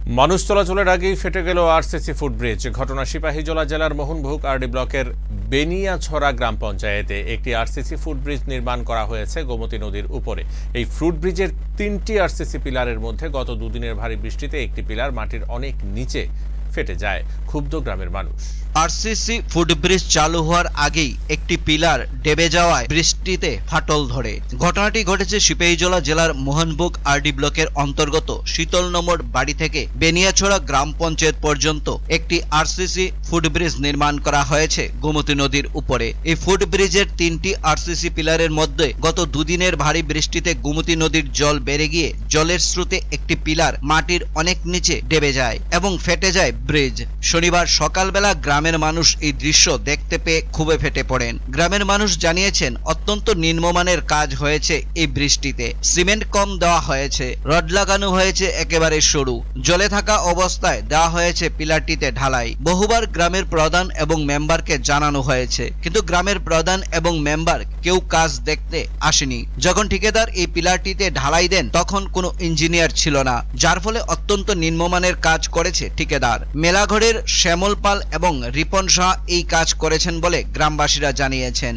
মানুষ চলাচলের আগেই ফেটে গেল আরসিসি ফুটব্রিজ। ঘটনা সিপাহীজলা জেলার মোহনভোগ আরডি ব্লকের বেনিয়াছড়া গ্রাম পঞ্চায়েতে একটি আরসিসি ফুটব্রিজ নির্মাণ করা হয়েছে গোমতী নদীর উপরে। এই ফুটব্রিজের 3টি আরসিসি পিলারের মধ্যে গত দুদিনের ভারী বৃষ্টিতে একটি পিলার মাটির অনেক নিচে ফেটে যায়। ক্ষুব্ধ গ্রামের মানুষ। আরসিসি ফুটব্রিজ চালু হওয়ার আগেই একটি পিলার ডেবে যাওয়ায় বৃষ্টিতে ফাটল ধরে। ঘটনাটি ঘটেছে সিপাহীজলা জেলার মোহনভোগ আরডি ব্লকের অন্তর্গত শীতল নম্বর বাড়ি থেকে বেনিয়াছড়া গ্রাম পঞ্চায়েত পর্যন্ত একটি আরসিসি ফুটব্রিজ নির্মাণ করা হয়েছে গোমতী নদীর উপরে। এই ফুটব্রিজের 3টি আরসিসি পিলারের মধ্যে গত দুদিনের ভারী বৃষ্টিতে গোমতী নদীর জল বেড়ে গিয়ে জলের স্রোতে একটি পিলার মাটির অনেক নিচে ডেবে যায় এবং ফেটে যায় ব্রিজ। শনিবার সকালবেলা গ্রামের মানুষ এই দৃশ্য দেখতে পেয়ে ক্ষোভে ফেটে পড়েন। গ্রামের মানুষ জানিয়েছেন অত্যন্ত নিম্নমানের কাজ হয়েছে এই বৃষ্টিতে। সিমেন্ট কম দেওয়া হয়েছে, রড লাগানো হয়েছে একেবারে সরু, জলে থাকা অবস্থায় দেওয়া হয়েছে পিলারটিতে ঢালাই। বহুবার গ্রামের প্রধান এবং মেম্বারকে জানানো হয়েছে, কিন্তু গ্রামের প্রধান এবং মেম্বার কেউ কাজ দেখতে আসেনি। যখন ঠিকাদার এই পিলারটিতে ঢালাই দেন তখন কোনো ইঞ্জিনিয়ার ছিল না, যার ফলে অত্যন্ত নিম্নমানের কাজ করেছে ঠিকাদার। মেলাঘরের শ্যামল পাল এবং রিপন শাহ এই কাজ করেছেন বলে গ্রামবাসীরা জানিয়েছেন।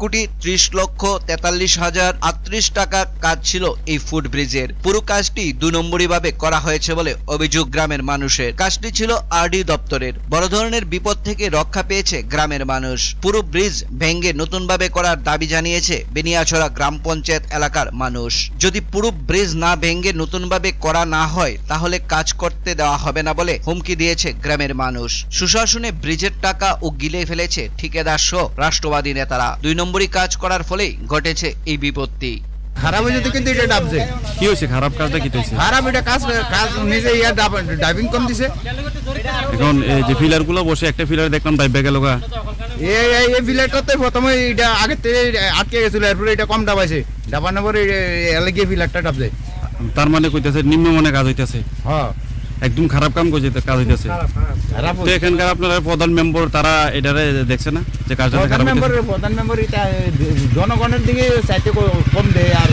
1,30,43,038 টাকা কাজ ছিল এই ফুটব্রিজের। পুরো কাজটি 2 নম্বরী ভাবে করা হয়েছে বলে অভিযোগ গ্রামের মানুষের। কাজটি ছিল আরডি দপ্তরের। বড় ধরনের বিপদ থেকে রক্ষা পেয়েছে গ্রামের মানুষ। পুরো ব্রিজ ভেঙে নতুন ভাবে করার দাবি জানিয়েছে বেনিয়াছড়া গ্রাম পঞ্চায়েত এলাকার মানুষ। যদি পুরো ব্রিজ না ভেঙে নতুন ভাবে করা না হয় তাহলে কাজ করতে দেওয়া হবে না বলে হুমকি দিয়েছে গ্রামের মানুষ। সুশাসনে ব্রিজের টাকা ও গিলে ফেলেছে ঠিকাদার সহ রাষ্ট্রবাদী নেতারা। 2 নম্বরই কাজ করার ফলেই ঘটেছে এই বিপত্তি। খারাপ হয়েছে তো, কিন্তু এটা ডাবছে। কি হয়েছে? খারাপ কাজটা কি হয়েছে? খারাপ এটা কাজ নিজে ডাইভিং কম দিছে। এখন এই যে পিলারগুলো বসে একটা পিলার দেখলাম ডাইবে গেল গা। এই পিলারটাতে প্রথমে এটা আগে থেকে আটকে গেছিল, এরপরে এটা কম ডাবাইছে। ডাবানোর পরে এলাকি পিলারটা ডাবছে। তার মানে কইতাছে নিম্নমানের কাজ হইতাছে। হ্যাঁ, একদম খারাপ কাম করছে, কাজ হইতাছে। তো এখানকার আপনারা প্রধান মেম্বার তারা এটারে দেখছে না যে কাজটা খারাপ হইতাছে? প্রধান মেম্বার এটা জনগণের দিকে চাইতে কম দেয় আর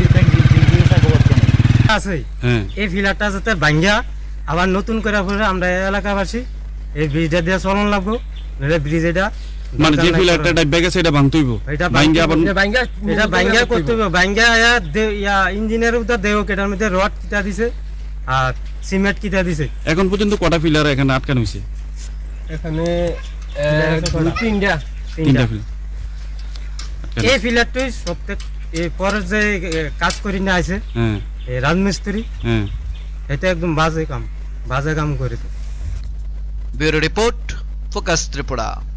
আছে। এই ফিলারটা যাতে ভাঙ্গা আবার নতুন করে আমরা এলাকাবাসী এই ব্রিজটা দিয়ে চলন লাগবো। ব্রিজ এটা মানে যে ফিলারটা ডাইবে গেছে এটা ভাঙতেইব, এটা ভাঙ্গা আবার এটা ভাঙ্গা করতে হবে। ভাঙ্গা ইঞ্জিনিয়ার উদা দেও কেটার মধ্যে রড কিটা দিছে আর সিমেন্ট কিটা দিছে। এখন পর্যন্ত কটা ফিলার এখানে আটকানো হইছে? এখানে 3টা ফিলার। এই ফিলারটাই প্রত্যেক এই পরে যে কাজ করি না আছে এই রাজমিস্ত্রি, এটা একদম বাজে কাম করেছে। Bureau report, focus Tripura.